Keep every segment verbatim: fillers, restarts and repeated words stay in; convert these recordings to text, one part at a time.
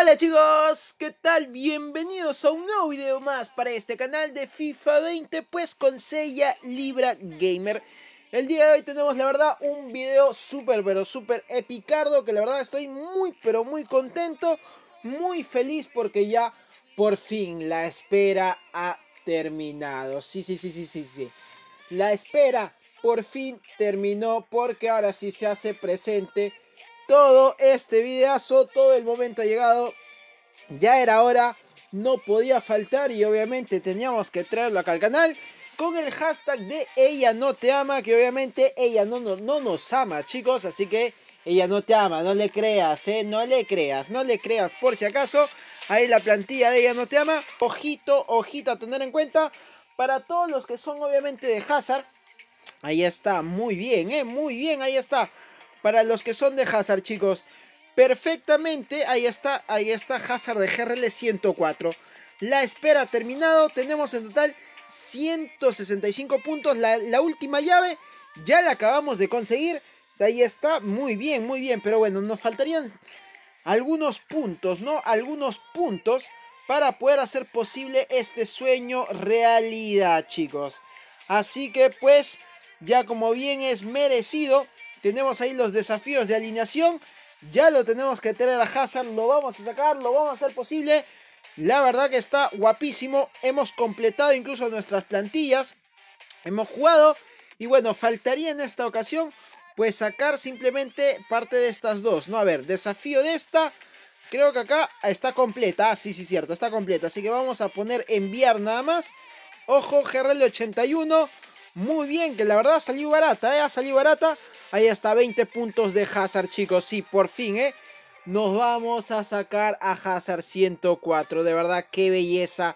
Hola chicos, ¿qué tal? Bienvenidos a un nuevo video más para este canal de FIFA veinte, pues con Seiya Libra Gamer. El día de hoy tenemos la verdad un video súper pero súper epicardo, que la verdad estoy muy pero muy contento, muy feliz porque ya por fin la espera ha terminado. Sí, sí, sí, sí, sí, sí. La espera por fin terminó porque ahora sí se hace presente todo este videazo, todo el momento ha llegado, ya era hora, no podía faltar y obviamente teníamos que traerlo acá al canal con el hashtag de ella no te ama, que obviamente ella no, no, no nos ama, chicos, así que ella no te ama, no le creas, eh, no le creas, no le creas por si acaso. Ahí la plantilla de ella no te ama, ojito, ojito a tener en cuenta para todos los que son obviamente de Hazard. Ahí está, muy bien, eh, muy bien, ahí está. Para los que son de Hazard, chicos, perfectamente, ahí está, ahí está Hazard de G R L ciento cuatro. La espera ha terminado, tenemos en total ciento sesenta y cinco puntos, la, la última llave ya la acabamos de conseguir. Ahí está, muy bien, muy bien, pero bueno, nos faltarían algunos puntos, ¿no? Algunos puntos para poder hacer posible este sueño realidad, chicos. Así que pues, ya como bien es merecido, tenemos ahí los desafíos de alineación. Ya lo tenemos que tener a Hazard, lo vamos a sacar, lo vamos a hacer posible. La verdad que está guapísimo. Hemos completado incluso nuestras plantillas. Hemos jugado. Y bueno, faltaría en esta ocasión pues sacar simplemente parte de estas dos, ¿no? A ver, desafío de esta. Creo que acá está completa. Ah, sí, sí, cierto, está completa. Así que vamos a poner enviar nada más. Ojo, G R L ochenta y uno. Muy bien, que la verdad salió barata, ¿eh? Ha salido barata. Ahí está, veinte puntos de Hazard, chicos. Sí, por fin, ¿eh? Nos vamos a sacar a Hazard ciento cuatro. De verdad, qué belleza.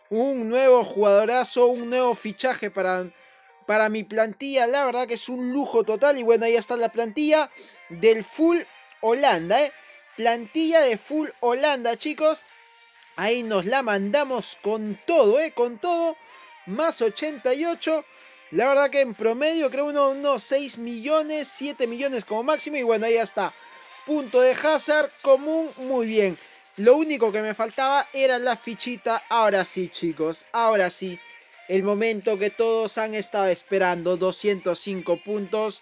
Un nuevo jugadorazo, un nuevo fichaje para, para mi plantilla. La verdad que es un lujo total. Y bueno, ahí está la plantilla del Full Holanda, ¿eh? Plantilla de Full Holanda, chicos. Ahí nos la mandamos con todo, ¿eh? Con todo. Más ochenta y ocho. La verdad que en promedio creo unos, unos seis millones, siete millones como máximo. Y bueno, ahí está. Punto de Hazard común, muy bien. Lo único que me faltaba era la fichita. Ahora sí, chicos, ahora sí. El momento que todos han estado esperando. doscientos cinco puntos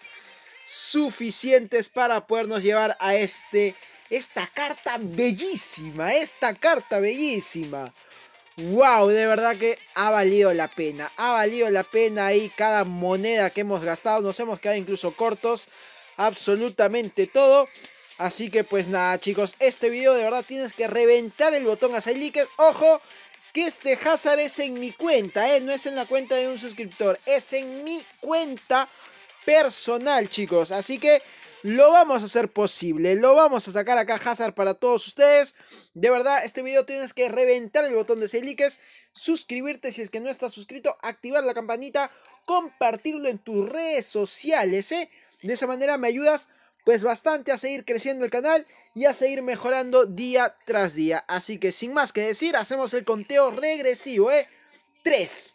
suficientes para podernos llevar a este... Esta carta bellísima, esta carta bellísima. Wow, de verdad que ha valido la pena, ha valido la pena ahí cada moneda que hemos gastado, nos hemos quedado incluso cortos, absolutamente todo. Así que pues nada, chicos, este video de verdad tienes que reventar el botón a Likes. Ojo, que este Hazard es en mi cuenta, ¿eh? No es en la cuenta de un suscriptor, es en mi cuenta personal, chicos. Así que lo vamos a hacer posible, lo vamos a sacar acá Hazard para todos ustedes. De verdad, este video tienes que reventar el botón de seis likes, suscribirte si es que no estás suscrito, activar la campanita, compartirlo en tus redes sociales, ¿eh? De esa manera me ayudas pues bastante a seguir creciendo el canal y a seguir mejorando día tras día. Así que sin más que decir, hacemos el conteo regresivo, ¿eh? tres,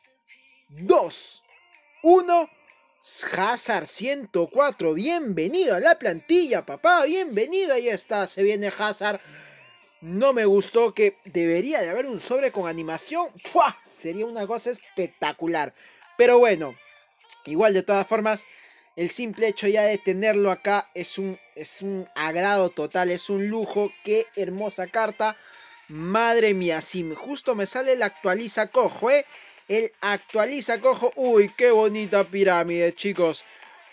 dos, uno... Hazard ciento cuatro, bienvenido a la plantilla, papá, bienvenido, ahí está, se viene Hazard. No me gustó, que debería de haber un sobre con animación, ¡fua! Sería una cosa espectacular. Pero bueno, igual de todas formas, el simple hecho ya de tenerlo acá es un, es un agrado total, es un lujo. Qué hermosa carta, madre mía, si justo me sale el actualiza cojo, eh. El actualiza cojo. Uy, qué bonita pirámide, chicos.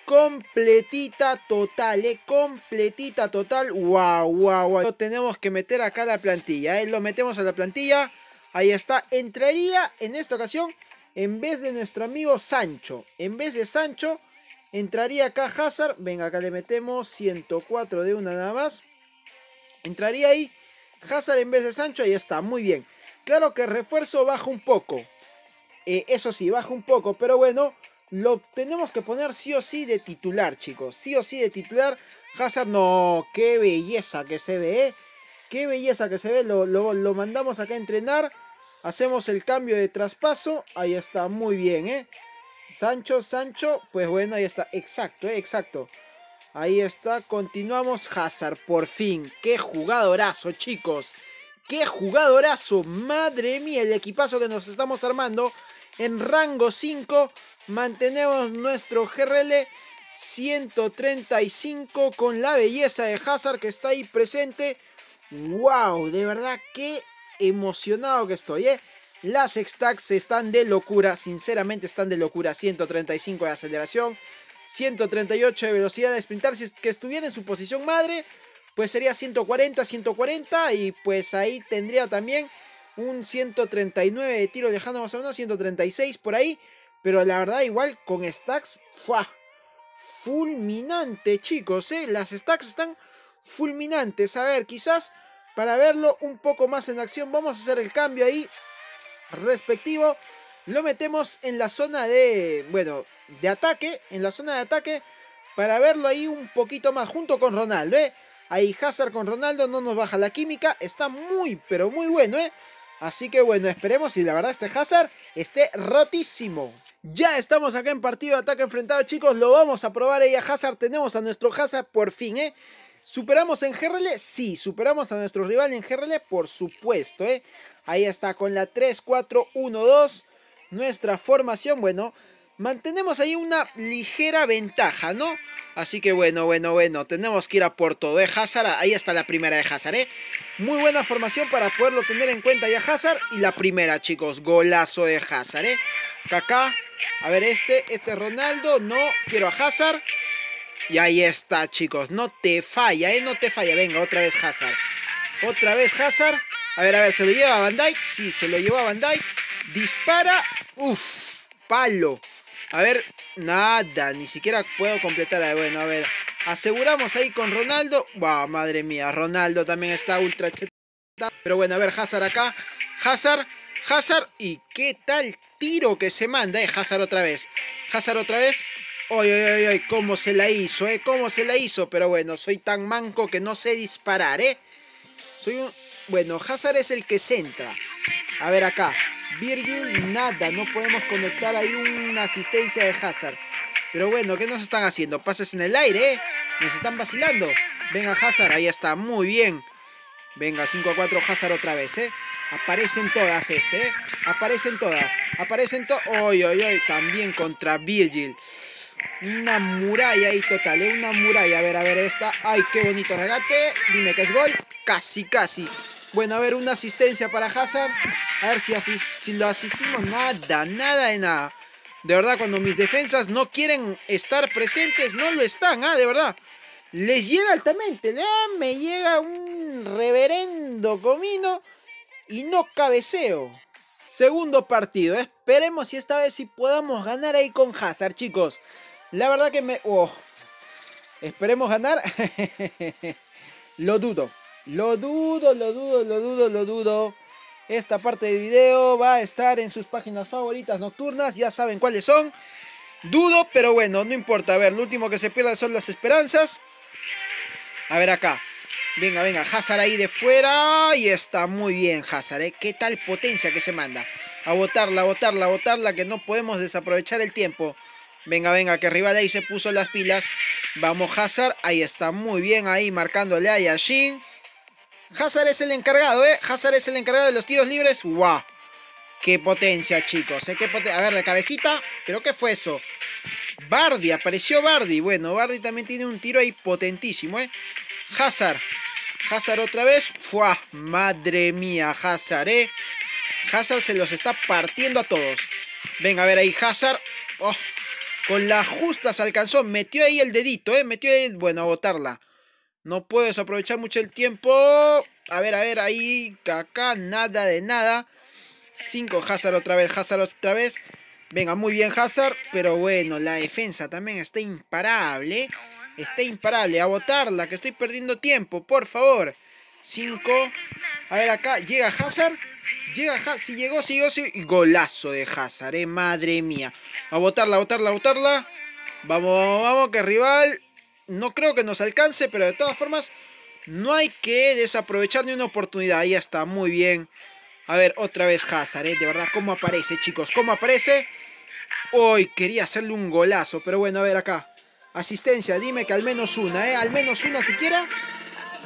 Completita total, eh. Completita total. Wow, wow, wow. Lo tenemos que meter acá a la plantilla, eh. Lo metemos a la plantilla. Ahí está. Entraría en esta ocasión, en vez de nuestro amigo Sancho. En vez de Sancho, entraría acá Hazard. Venga, acá le metemos ciento cuatro de una nada más. Entraría ahí Hazard en vez de Sancho. Ahí está, muy bien. Claro que el refuerzo baja un poco. Eh, eso sí, baja un poco, pero bueno, lo tenemos que poner sí o sí de titular, chicos. Sí o sí de titular. Hazard, no, qué belleza que se ve, ¿eh? Qué belleza que se ve. Lo, lo, lo mandamos acá a entrenar. Hacemos el cambio de traspaso. Ahí está, muy bien, ¿eh? Sancho, Sancho, pues bueno, ahí está. Exacto, ¿eh? Exacto. Ahí está, continuamos. Hazard, por fin. Qué jugadorazo, chicos. ¡Qué jugadorazo! Madre mía, el equipazo que nos estamos armando. En rango cinco mantenemos nuestro G R L ciento treinta y cinco con la belleza de Hazard que está ahí presente. ¡Wow! De verdad, qué emocionado que estoy, ¿eh? Las stacks están de locura, sinceramente están de locura. ciento treinta y cinco de aceleración, ciento treinta y ocho de velocidad de sprintar. Si es que estuviera en su posición madre, pues sería ciento cuarenta, ciento cuarenta. Y pues ahí tendría también un ciento treinta y nueve de tiro lejano más o menos, ciento treinta y seis por ahí. Pero la verdad igual con stacks, ¡fua! Fulminante, chicos, ¿eh? Las stacks están fulminantes. A ver, quizás para verlo un poco más en acción, vamos a hacer el cambio ahí respectivo. Lo metemos en la zona de, bueno, de ataque, en la zona de ataque, para verlo ahí un poquito más, junto con Ronaldo, ¿eh? Ahí Hazard con Ronaldo, no nos baja la química, está muy, pero muy bueno, ¿eh? Así que bueno, esperemos y la verdad este Hazard esté rotísimo. Ya estamos acá en partido de ataque enfrentado, chicos, lo vamos a probar ahí a Hazard, tenemos a nuestro Hazard por fin, ¿eh? ¿Superamos en G R L? Sí, superamos a nuestro rival en G R L, por supuesto, ¿eh? Ahí está, con la tres cuatro uno dos, nuestra formación, bueno, mantenemos ahí una ligera ventaja, ¿no? Así que bueno, bueno, bueno, tenemos que ir a por todo, ¿eh? Hazard, ahí está la primera de Hazard, ¿eh? Muy buena formación para poderlo tener en cuenta ya Hazard. Y la primera, chicos, golazo de Hazard, ¿eh? Kaká, a ver este, este es Ronaldo, no, quiero a Hazard. Y ahí está, chicos, no te falla, ¿eh? No te falla, venga, otra vez Hazard. Otra vez Hazard. A ver, a ver, ¿se lo lleva a Van Dijk? Sí, se lo llevó a Van Dijk. Dispara. Uf, palo. A ver, nada, ni siquiera puedo completar. Bueno, a ver, aseguramos ahí con Ronaldo. Wow, madre mía, Ronaldo también está ultra chetado. Pero bueno, a ver, Hazard acá. Hazard, Hazard. Y qué tal tiro que se manda, eh. Hazard otra vez. Hazard otra vez. Ay, ay, ay, ay, cómo se la hizo, eh. Cómo se la hizo. Pero bueno, soy tan manco que no sé disparar, eh. Soy un... Bueno, Hazard es el que centra. A ver acá. Virgil, nada. No podemos conectar ahí una asistencia de Hazard. Pero bueno, ¿qué nos están haciendo? Pases en el aire, ¿eh? Nos están vacilando. Venga, Hazard. Ahí está. Muy bien. Venga, cinco a cuatro. Hazard otra vez, ¿eh? Aparecen todas este, ¿eh? Aparecen todas. Aparecen todas. ¡Ay, ay, ay! También contra Virgil. Una muralla ahí total, ¿eh? Una muralla. A ver, a ver esta. ¡Ay, qué bonito regate! Dime que es gol. Casi, casi. Bueno, a ver, una asistencia para Hazard. A ver si, asist si lo asistimos. Nada, nada de nada. De verdad, cuando mis defensas no quieren estar presentes, no lo están, ¿ah? De verdad. Les llega altamente. ¿Ah? Me llega un reverendo comino y no cabeceo. Segundo partido. Esperemos si esta vez sí podamos ganar ahí con Hazard, chicos. La verdad que me... Oh. Esperemos ganar. Lo dudo. Lo dudo, lo dudo, lo dudo, lo dudo. Esta parte del video va a estar en sus páginas favoritas nocturnas. Ya saben cuáles son. Dudo, pero bueno, no importa. A ver, lo último que se pierde son las esperanzas. A ver acá. Venga, venga, Hazard ahí de fuera. Y está muy bien Hazard, ¿eh? Qué tal potencia que se manda. A botarla, a botarla, a botarla, que no podemos desaprovechar el tiempo. Venga, venga, que el rival ahí se puso las pilas. Vamos Hazard, ahí está muy bien ahí marcándole a Yashin. Hazard es el encargado, ¿eh? Hazard es el encargado de los tiros libres. ¡Wow! ¡Qué potencia, chicos! ¿eh? ¿Qué poten... A ver, de cabecita. ¿Pero qué fue eso? Vardy, apareció Vardy. Bueno, Vardy también tiene un tiro ahí potentísimo, ¿eh? Hazard. Hazard otra vez. ¡Fua! Madre mía, Hazard, ¿eh? Hazard se los está partiendo a todos. Venga, a ver ahí, Hazard. ¡Oh! Con la justa se alcanzó. Metió ahí el dedito, ¿eh? Metió ahí... Bueno, a botarla. No puedo desaprovechar mucho el tiempo. A ver, a ver, ahí. Kaká, nada de nada. cinco, Hazard otra vez, Hazard otra vez. Venga, muy bien Hazard. Pero bueno, la defensa también está imparable. Está imparable. A botarla, que estoy perdiendo tiempo, por favor. cinco. A ver acá, llega Hazard. Llega Hazard, si llegó, si llegó, si... Golazo de Hazard, eh, madre mía. A botarla, a botarla, a botarla. Vamos, vamos, vamos, que rival... No creo que nos alcance, pero de todas formas no hay que desaprovechar ni una oportunidad. Ahí está, muy bien. A ver, otra vez Hazard, ¿eh? De verdad, ¿cómo aparece, chicos? ¿Cómo aparece? Uy, quería hacerle un golazo, pero bueno, a ver acá. Asistencia, dime que al menos una, ¿eh? Al menos una siquiera.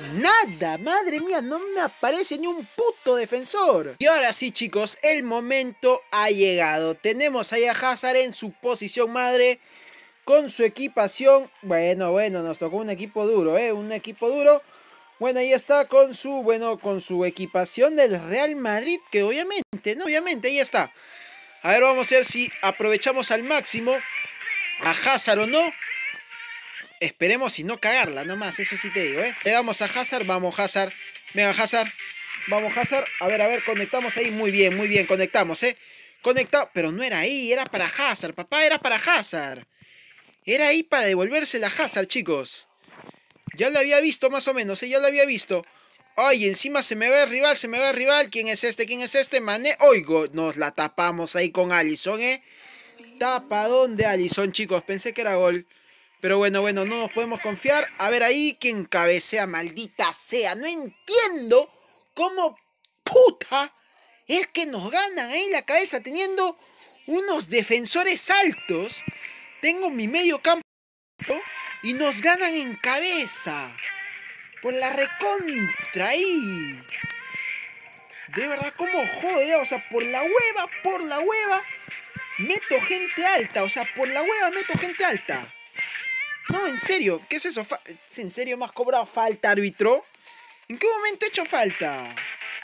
Nada, madre mía, no me aparece ni un puto defensor. Y ahora sí, chicos, el momento ha llegado. Tenemos ahí a Hazard en su posición madre, con su equipación. Bueno, bueno, nos tocó un equipo duro, ¿eh? Un equipo duro. Bueno, ahí está con su, bueno, con su equipación del Real Madrid, que obviamente, ¿no? Obviamente, ahí está. A ver, vamos a ver si aprovechamos al máximo a Hazard o no. Esperemos y no cagarla, nomás, eso sí te digo, ¿eh? Le damos a Hazard, vamos Hazard. Venga, Hazard. Vamos, Hazard. A ver, a ver, conectamos ahí. Muy bien, muy bien, conectamos, ¿eh? Conectado, pero no era ahí, era para Hazard, papá, era para Hazard. Era ahí para devolvérsela a Hazard, chicos. Ya lo había visto más o menos, ¿eh? Ya lo había visto. Ay, encima se me ve el rival, se me ve el rival. ¿Quién es este? ¿Quién es este? Mané. Oigo, nos la tapamos ahí con Alisson, ¿eh? Tapadón de Alisson, chicos. Pensé que era gol. Pero bueno, bueno, no nos podemos confiar. A ver ahí, ¿quién cabecea? Maldita sea. No entiendo cómo puta es que nos ganan ahí la cabeza teniendo unos defensores altos. Tengo mi medio campo y nos ganan en cabeza. Por la recontra ahí. De verdad, cómo jode. O sea, por la hueva, por la hueva. Meto gente alta. O sea, por la hueva meto gente alta. No, en serio, ¿qué es eso? ¿En serio me has cobrado falta, árbitro? ¿En qué momento he hecho falta?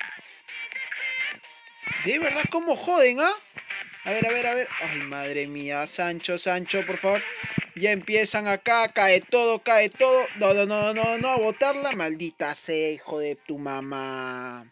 De verdad, ¿cómo joden, ah? A ver, a ver, a ver. Ay, madre mía, Sancho, Sancho, por favor. Ya empiezan acá, cae todo, cae todo. No, no, no, no, no, a botarla. Maldita sea, hijo de tu mamá.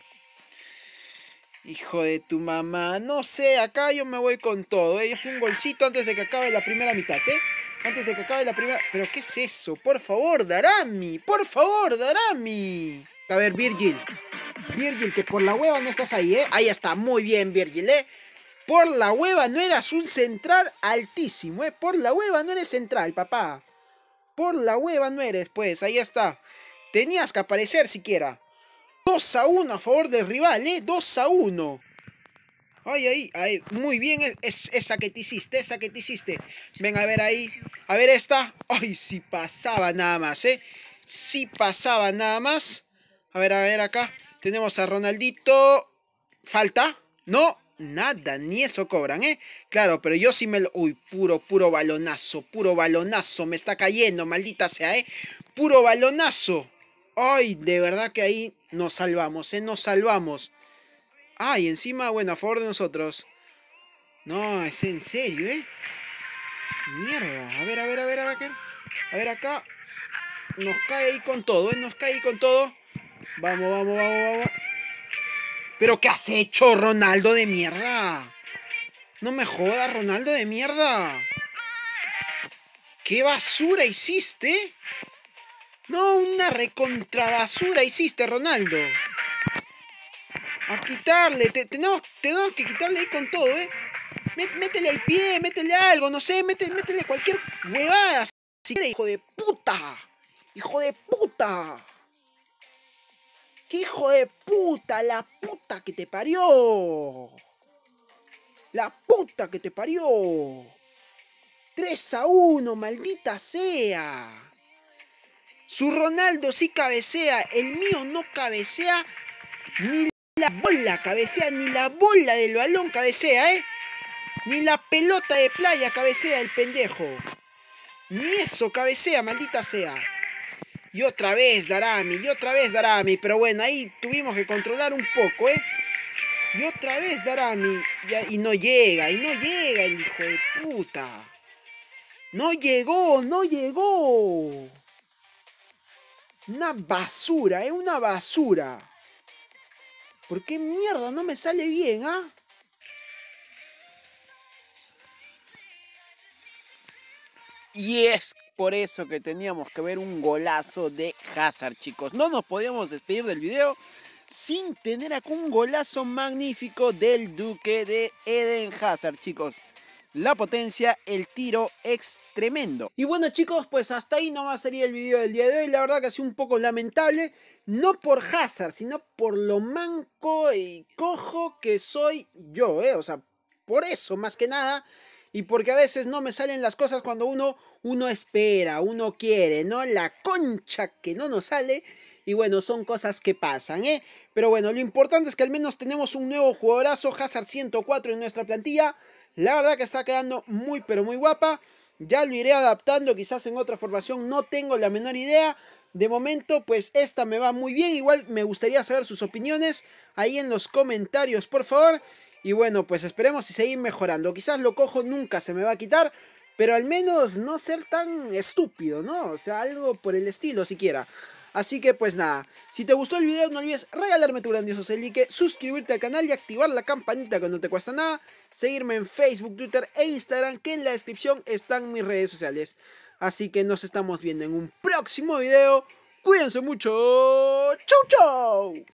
Hijo de tu mamá. No sé, acá yo me voy con todo, ¿eh? Es un golcito antes de que acabe la primera mitad, ¿eh? Antes de que acabe la primera... ¿Pero qué es eso? Por favor, Darami. Por favor, Darami. A ver, Virgil. Virgil, que por la hueva no estás ahí, ¿eh? Ahí está, muy bien, Virgil, ¿eh? Por la hueva no eras un central altísimo, ¿eh? Por la hueva no eres central, papá. Por la hueva no eres, pues. Ahí está. Tenías que aparecer siquiera. dos a uno a favor del rival, ¿eh? dos a uno. Ay, ay, ay, muy bien, es, esa que te hiciste, esa que te hiciste. Ven a ver ahí, a ver esta. Ay, si pasaba nada más, ¿eh? Si pasaba nada más. A ver, a ver acá. Tenemos a Ronaldito. ¿Falta? No, nada, ni eso cobran, ¿eh? Claro, pero yo sí me lo... Uy, puro, puro balonazo, puro balonazo. Me está cayendo, maldita sea, ¿eh? Puro balonazo. Ay, de verdad que ahí nos salvamos, ¿eh? Nos salvamos. Ah, y encima, bueno, a favor de nosotros. No, es en serio, ¿eh? Mierda. A ver, a ver, a ver, a ver. A ver acá. Nos cae ahí con todo, ¿eh? Nos cae ahí con todo. Vamos, vamos, vamos, vamos. ¿Pero qué has hecho, Ronaldo de mierda? No me jodas, Ronaldo de mierda. ¿Qué basura hiciste? No, una recontrabasura hiciste, Ronaldo. A quitarle, te, tenemos, tenemos que quitarle ahí con todo, ¿eh? Métele el pie, métele algo, no sé, métele, métele cualquier huevada. Si quieres, hijo de puta. Hijo de puta. ¿Qué hijo de puta? La puta que te parió. La puta que te parió. tres a uno, maldita sea. Su Ronaldo sí cabecea, el mío no cabecea ni la bola cabecea, ni la bola del balón cabecea, ¿eh? Ni la pelota de playa cabecea el pendejo. Ni eso cabecea, maldita sea. Y otra vez Darami, y otra vez Darami. Pero bueno, ahí tuvimos que controlar un poco, ¿eh? Y otra vez Darami. Y, y no llega, y no llega el hijo de puta. No llegó, no llegó. Una basura, ¿eh? Una basura. ¿Por qué mierda no me sale bien, ah? Y es por eso que teníamos que ver un golazo de Hazard, chicos. No nos podíamos despedir del video sin tener acá un golazo magnífico del Duque de Eden Hazard, chicos. La potencia, el tiro es tremendo. Y bueno, chicos, pues hasta ahí nomás sería el video del día de hoy. La verdad que ha sido un poco lamentable. No por Hazard, sino por lo manco y cojo que soy yo, ¿eh? O sea, por eso más que nada. Y porque a veces no me salen las cosas cuando uno, uno espera, uno quiere, ¿no? La concha que no nos sale. Y bueno, son cosas que pasan, ¿eh? Pero bueno, lo importante es que al menos tenemos un nuevo jugadorazo, Hazard ciento cuatro en nuestra plantilla. La verdad que está quedando muy pero muy guapa. Ya lo iré adaptando quizás en otra formación, no tengo la menor idea. De momento pues esta me va muy bien. Igual me gustaría saber sus opiniones ahí en los comentarios, por favor. Y bueno, pues esperemos y seguir mejorando. Quizás lo cojo nunca se me va a quitar, pero al menos no ser tan estúpido, ¿no? O sea, algo por el estilo siquiera. Así que pues nada, si te gustó el video no olvides regalarme tu grandioso like, suscribirte al canal y activar la campanita que no te cuesta nada, seguirme en Facebook, Twitter e Instagram, que en la descripción están mis redes sociales. Así que nos estamos viendo en un próximo video, cuídense mucho, chau chau.